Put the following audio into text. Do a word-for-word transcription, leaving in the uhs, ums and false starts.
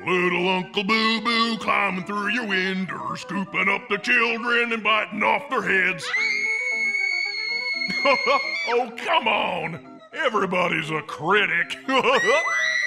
Little Uncle Boo Boo climbing through your window, scooping up the children and biting off their heads. Oh, come on. Everybody's a critic.